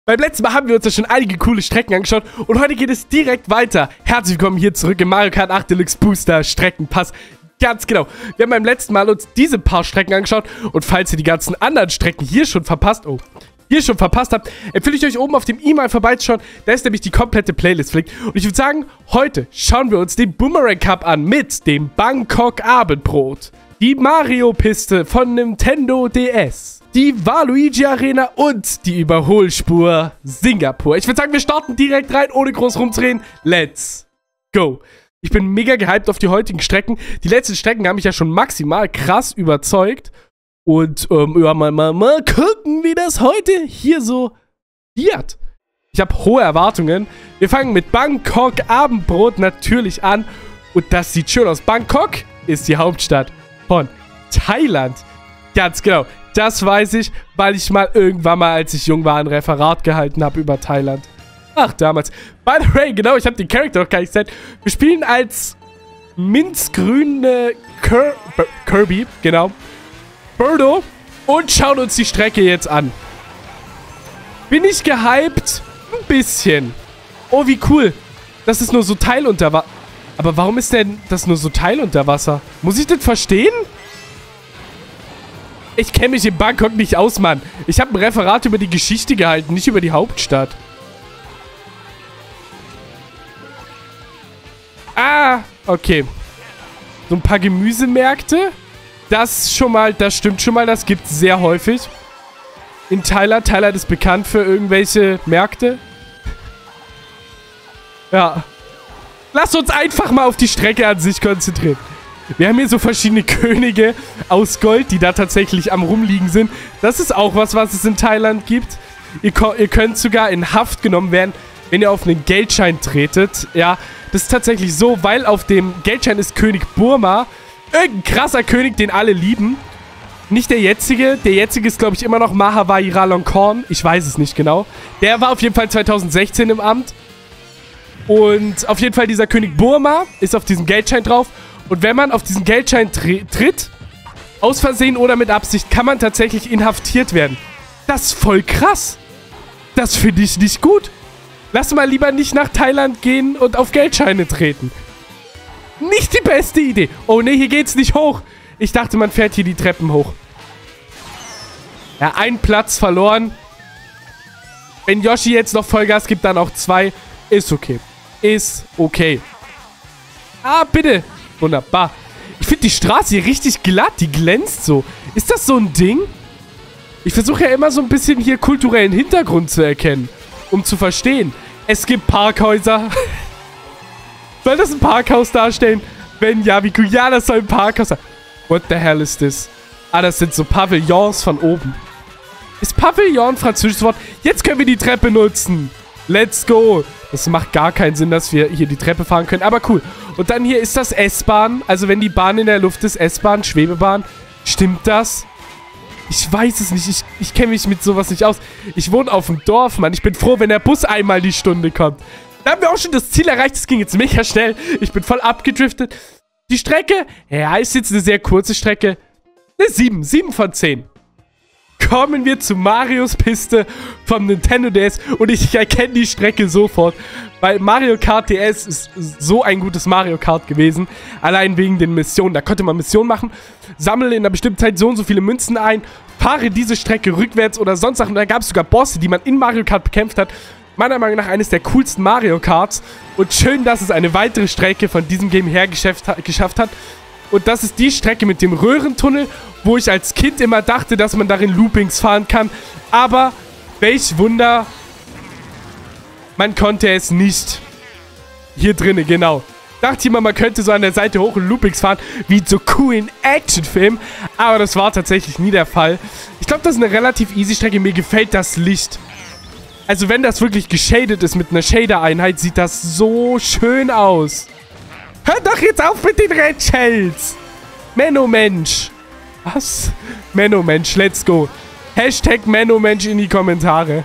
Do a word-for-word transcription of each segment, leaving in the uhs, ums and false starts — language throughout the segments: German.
Beim letzten Mal haben wir uns ja schon einige coole Strecken angeschaut und heute geht es direkt weiter. Herzlich willkommen hier zurück im Mario Kart acht Deluxe Booster Streckenpass. Ganz genau. Wir haben beim letzten Mal uns diese paar Strecken angeschaut und falls ihr die ganzen anderen Strecken hier schon verpasst, oh, hier schon verpasst habt, empfehle ich euch oben auf dem i mal vorbeizuschauen. Da ist nämlich die komplette Playlist verlinkt. Und ich würde sagen, heute schauen wir uns den Boomerang Cup an mit dem Bangkok Abendbrot, die Mario-Piste von Nintendo D S, die Waluigi Arena und die Überholspur Singapur. Ich würde sagen, wir starten direkt rein, ohne groß rumzudrehen. Let's go. Ich bin mega gehypt auf die heutigen Strecken. Die letzten Strecken haben mich ja schon maximal krass überzeugt. Und ähm, ja, mal, mal, mal gucken, wie das heute hier so wird. Ich habe hohe Erwartungen. Wir fangen mit Bangkok Abendbrot natürlich an. Und das sieht schön aus. Bangkok ist die Hauptstadt von Thailand. Ganz genau. Das weiß ich, weil ich mal irgendwann mal, als ich jung war, ein Referat gehalten habe über Thailand. Ach, damals. By the way, genau, ich habe den Charakter noch gar nicht gesagt. Wir spielen als minzgrüne Kir Kirby, genau. Birdo. Und schauen uns die Strecke jetzt an. Bin ich gehypt? Ein bisschen. Oh, wie cool. Das ist nur so Teil unter Wasser. Aber warum ist denn das nur so Teil unter Wasser? Muss ich das verstehen? Ich kenne mich in Bangkok nicht aus, Mann. Ich habe ein Referat über die Geschichte gehalten, nicht über die Hauptstadt. Ah, okay. So ein paar Gemüsemärkte. Das schon mal, das stimmt schon mal, das gibt es sehr häufig. In Thailand. Thailand ist bekannt für irgendwelche Märkte. Ja. Lass uns einfach mal auf die Strecke an sich konzentrieren. Wir haben hier so verschiedene Könige aus Gold, die da tatsächlich am Rumliegen sind. Das ist auch was, was es in Thailand gibt. Ihr, ihr könnt sogar in Haft genommen werden, wenn ihr auf einen Geldschein tretet. Ja, das ist tatsächlich so, weil auf dem Geldschein ist König Burma. Irgendein krasser König, den alle lieben. Nicht der jetzige. Der jetzige ist, glaube ich, immer noch Maha Vajiralongkorn. Ich weiß es nicht genau. Der war auf jeden Fall zweitausendsechzehn im Amt. Und auf jeden Fall dieser König Burma ist auf diesem Geldschein drauf. Und wenn man auf diesen Geldschein tritt, aus Versehen oder mit Absicht, kann man tatsächlich inhaftiert werden. Das ist voll krass. Das finde ich nicht gut. Lass mal lieber nicht nach Thailand gehen und auf Geldscheine treten. Nicht die beste Idee. Oh ne, hier geht's nicht hoch. Ich dachte, man fährt hier die Treppen hoch. Ja, ein Platz verloren. Wenn Yoshi jetzt noch Vollgas gibt, dann auch zwei. Ist okay. Ist okay. Ah, bitte. Wunderbar. Ich finde die Straße hier richtig glatt. Die glänzt so. Ist das so ein Ding? Ich versuche ja immer so ein bisschen hier kulturellen Hintergrund zu erkennen. Um zu verstehen. Es gibt Parkhäuser. Soll das ein Parkhaus darstellen? Wenn ja, wie cool. Ja, das soll ein Parkhaus sein. What the hell is this? Ah, das sind so Pavillons von oben. Ist Pavillon ein französisches Wort? Jetzt können wir die Treppe nutzen. Let's go. Das macht gar keinen Sinn, dass wir hier die Treppe fahren können. Aber cool. Und dann hier ist das S-Bahn. Also wenn die Bahn in der Luft ist, S-Bahn, Schwebebahn. Stimmt das? Ich weiß es nicht. Ich, ich kenne mich mit sowas nicht aus. Ich wohne auf dem Dorf, Mann. Ich bin froh, wenn der Bus einmal die Stunde kommt. Da haben wir auch schon das Ziel erreicht. Das ging jetzt mega schnell. Ich bin voll abgedriftet. Die Strecke, ja, ist jetzt eine sehr kurze Strecke. Eine sieben. sieben von zehn. Kommen wir zu Marios Piste vom Nintendo D S. Und ich erkenne die Strecke sofort. Weil Mario Kart D S ist so ein gutes Mario Kart gewesen. Allein wegen den Missionen. Da konnte man Missionen machen. Sammle in einer bestimmten Zeit so und so viele Münzen ein. Fahre diese Strecke rückwärts oder sonst Sachen. Da gab es sogar Bosse, die man in Mario Kart bekämpft hat. Meiner Meinung nach eines der coolsten Mario Karts. Und schön, dass es eine weitere Strecke von diesem Game her geschafft hat. Und das ist die Strecke mit dem Röhrentunnel, wo ich als Kind immer dachte, dass man darin Loopings fahren kann. Aber welch Wunder, man konnte es nicht. Hier drinnen, genau. Dachte immer, man könnte so an der Seite hoch und Loopings fahren, wie so cool in Actionfilmen. Aber das war tatsächlich nie der Fall. Ich glaube, das ist eine relativ easy Strecke. Mir gefällt das Licht. Also wenn das wirklich geshadet ist mit einer Shader-Einheit, sieht das so schön aus. Hör doch jetzt auf mit den Red Shells. Menno Mensch. Was? Menno Mensch, let's go. Hashtag Menno Mensch in die Kommentare.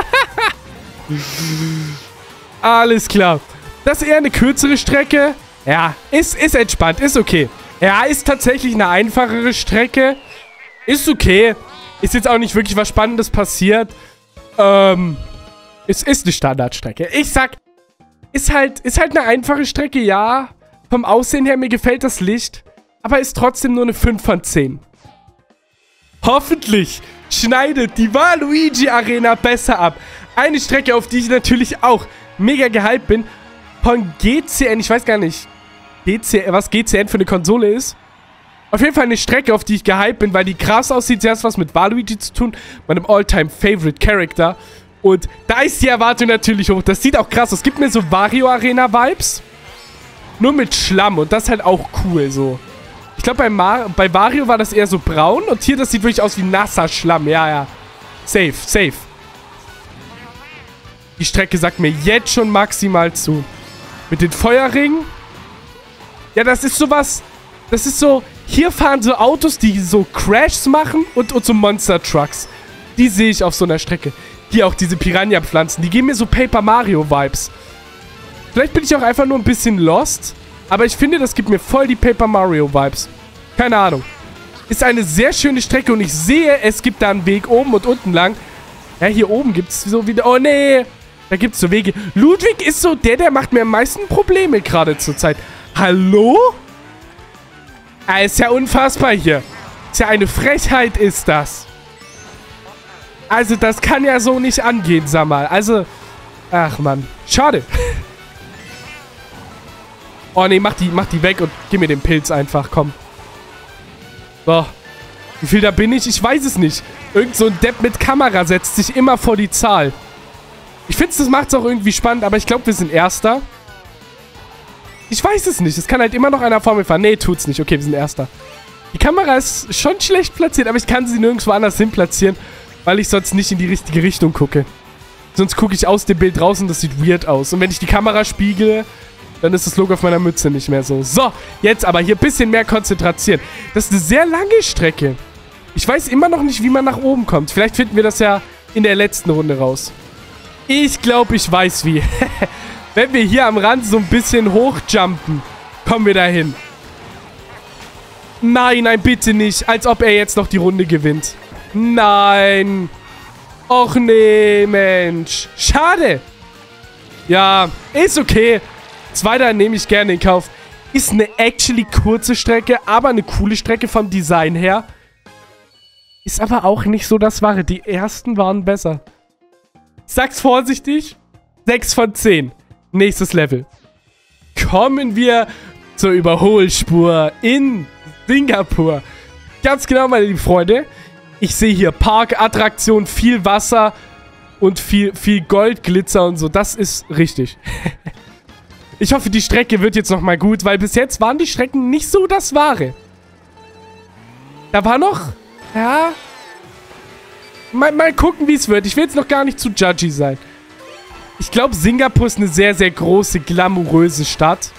Alles klar. Das ist eher eine kürzere Strecke. Ja, ist, ist entspannt, ist okay. Ja, ist tatsächlich eine einfachere Strecke. Ist okay. Ist jetzt auch nicht wirklich was Spannendes passiert. Ähm, Es ist eine Standardstrecke. Ich sag, ist halt, ist halt eine einfache Strecke, ja. Vom Aussehen her, mir gefällt das Licht. Aber ist trotzdem nur eine fünf von zehn. Hoffentlich schneidet die Waluigi Arena besser ab. Eine Strecke, auf die ich natürlich auch mega gehypt bin. Von G C N, ich weiß gar nicht, G C N, was G C N für eine Konsole ist. Auf jeden Fall eine Strecke, auf die ich gehypt bin, weil die krass aussieht. Sie hat was mit Waluigi zu tun, meinem All-Time-Favorite-Character. Und da ist die Erwartung natürlich hoch. Das sieht auch krass aus. Es gibt mir so Wario-Arena-Vibes. Nur mit Schlamm. Und das ist halt auch cool so. Ich glaube, bei, bei Wario war das eher so braun. Und hier, das sieht wirklich aus wie nasser Schlamm. Ja, ja. Safe, safe. Die Strecke sagt mir jetzt schon maximal zu. Mit den Feuerringen. Ja, das ist sowas. Das ist so. Hier fahren so Autos, die so Crashs machen. Und, und so Monster-Trucks. Die sehe ich auf so einer Strecke. Hier auch diese Piranha-Pflanzen. Die geben mir so Paper Mario-Vibes. Vielleicht bin ich auch einfach nur ein bisschen lost. Aber ich finde, das gibt mir voll die Paper Mario-Vibes. Keine Ahnung. Ist eine sehr schöne Strecke. Und ich sehe, es gibt da einen Weg oben und unten lang. Ja, hier oben gibt es so wieder... Oh, nee. Da gibt es so Wege. Ludwig ist so der, der macht mir am meisten Probleme gerade zur Zeit. Hallo? Ah, ist ja unfassbar hier. Ist ja eine Frechheit, ist das. Also, das kann ja so nicht angehen, sag mal. Also, ach, Mann. Schade. Oh, nee, mach die, mach die weg und gib mir den Pilz einfach, komm. So. Wie viel da bin ich? Ich weiß es nicht. Irgend so ein Depp mit Kamera setzt sich immer vor die Zahl. Ich finde, das macht es auch irgendwie spannend, aber ich glaube, wir sind Erster. Ich weiß es nicht. Es kann halt immer noch einer vor mir fahren. Nee, tut's nicht. Okay, wir sind Erster. Die Kamera ist schon schlecht platziert, aber ich kann sie nirgendwo anders hin platzieren, weil ich sonst nicht in die richtige Richtung gucke. Sonst gucke ich aus dem Bild raus und das sieht weird aus. Und wenn ich die Kamera spiegele, dann ist das Logo auf meiner Mütze nicht mehr so. So, jetzt aber hier ein bisschen mehr konzentrieren. Das ist eine sehr lange Strecke. Ich weiß immer noch nicht, wie man nach oben kommt. Vielleicht finden wir das ja in der letzten Runde raus. Ich glaube, ich weiß wie. Wenn wir hier am Rand so ein bisschen hochjumpen, kommen wir dahin. Nein, nein, bitte nicht. Als ob er jetzt noch die Runde gewinnt. Nein. Och nee, Mensch. Schade. Ja, ist okay. Zweiter nehme ich gerne in Kauf. Ist eine actually kurze Strecke, aber eine coole Strecke vom Design her. Ist aber auch nicht so das Wahre. Die ersten waren besser. Ich sag's vorsichtig. sechs von zehn. Nächstes Level. Kommen wir zur Überholspur in Singapur. Ganz genau, meine lieben Freunde. Ich sehe hier Parkattraktion, viel Wasser und viel, viel Goldglitzer und so. Das ist richtig. Ich hoffe, die Strecke wird jetzt nochmal gut, weil bis jetzt waren die Strecken nicht so das Wahre. Da war noch... Ja... Mal, mal gucken, wie es wird. Ich will jetzt noch gar nicht zu judgy sein. Ich glaube, Singapur ist eine sehr, sehr große, glamouröse Stadt.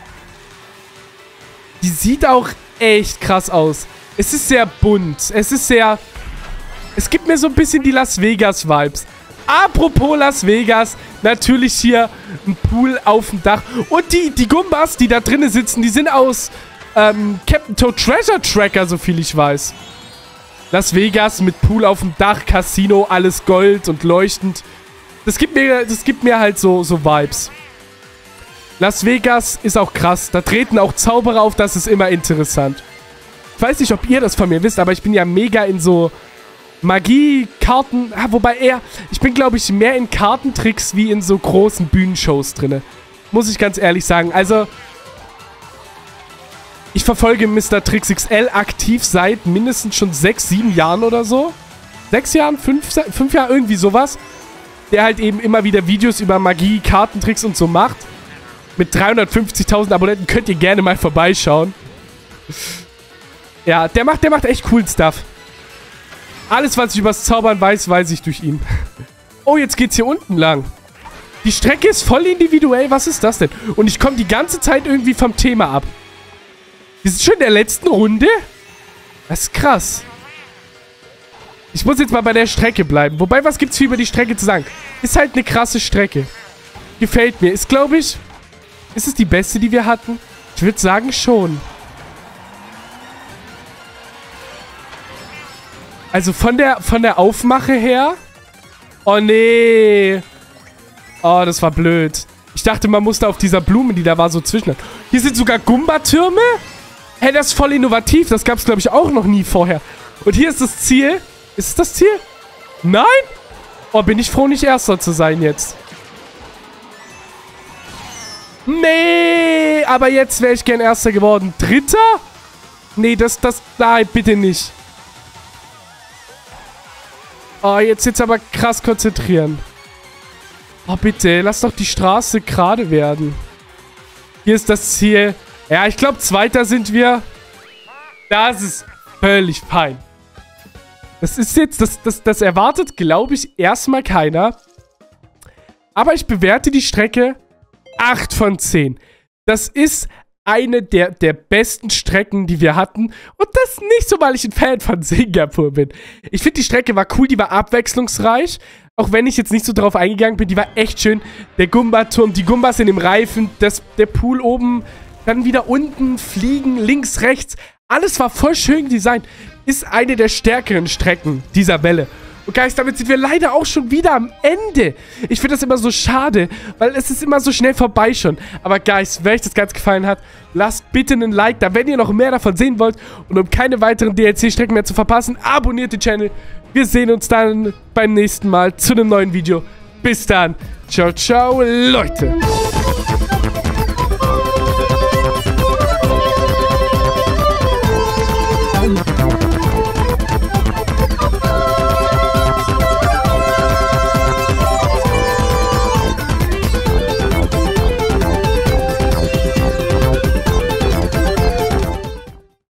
Die sieht auch echt krass aus. Es ist sehr bunt. Es ist sehr... Es gibt mir so ein bisschen die Las Vegas-Vibes. Apropos Las Vegas, natürlich hier ein Pool auf dem Dach. Und die, die Gumbas, die da drinnen sitzen, die sind aus ähm, Captain Toad Treasure Tracker, so viel ich weiß. Las Vegas mit Pool auf dem Dach, Casino, alles Gold und leuchtend. Das gibt mir, das gibt mir halt so, so Vibes. Las Vegas ist auch krass. Da treten auch Zauberer auf, das ist immer interessant. Ich weiß nicht, ob ihr das von mir wisst, aber ich bin ja mega in so Magie, Karten... Ah, wobei eher... Ich bin, glaube ich, mehr in Kartentricks wie in so großen Bühnenshows drin. Muss ich ganz ehrlich sagen. Also... Ich verfolge Mister Trix X L aktiv seit mindestens schon sechs, sieben Jahren oder so. Sechs Jahren? Fünf, fünf Jahre? Irgendwie sowas. Der halt eben immer wieder Videos über Magie, Kartentricks und so macht. Mit dreihundertfünfzigtausend Abonnenten könnt ihr gerne mal vorbeischauen. Ja, der macht, der macht echt coolen Stuff. Alles, was ich übers Zaubern weiß, weiß ich durch ihn. Oh, jetzt geht's hier unten lang. Die Strecke ist voll individuell. Was ist das denn? Und ich komme die ganze Zeit irgendwie vom Thema ab. Wir sind schon in der letzten Runde? Das ist krass. Ich muss jetzt mal bei der Strecke bleiben. Wobei, was gibt's viel über die Strecke zu sagen? Ist halt eine krasse Strecke. Gefällt mir. Ist, glaube ich... Ist es die beste, die wir hatten? Ich würde sagen, schon. Also von der, von der Aufmache her... Oh, nee. Oh, das war blöd. Ich dachte, man musste auf dieser Blume, die da war, so zwischen. Hier sind sogar Gumba-Türme. Hä, hey, das ist voll innovativ. Das gab es, glaube ich, auch noch nie vorher. Und hier ist das Ziel. Ist es das Ziel? Nein? Oh, bin ich froh, nicht Erster zu sein jetzt. Nee, aber jetzt wäre ich gern Erster geworden. Dritter? Nee, das, das, nein, bitte nicht. Oh, jetzt jetzt aber krass konzentrieren. Oh, bitte, lass doch die Straße gerade werden. Hier ist das Ziel. Ja, ich glaube, Zweiter sind wir. Das ist völlig fein. Das ist jetzt, das, das, das erwartet, glaube ich, erstmal keiner. Aber ich bewerte die Strecke acht von zehn. Das ist eine der, der besten Strecken, die wir hatten. Und das nicht so, weil ich ein Fan von Singapur bin. Ich finde, die Strecke war cool, die war abwechslungsreich. Auch wenn ich jetzt nicht so drauf eingegangen bin, die war echt schön. Der Gumba-Turm, die Gumbas in dem Reifen, das, der Pool oben, dann wieder unten, fliegen, links, rechts. Alles war voll schön designt. Ist eine der stärkeren Strecken dieser Welle. Und Guys, damit sind wir leider auch schon wieder am Ende. Ich finde das immer so schade, weil es ist immer so schnell vorbei schon. Aber Guys, wenn euch das Ganze gefallen hat, lasst bitte einen Like da, wenn ihr noch mehr davon sehen wollt. Und um keine weiteren D L C-Strecken mehr zu verpassen, abonniert den Channel. Wir sehen uns dann beim nächsten Mal zu einem neuen Video. Bis dann. Ciao, ciao, Leute.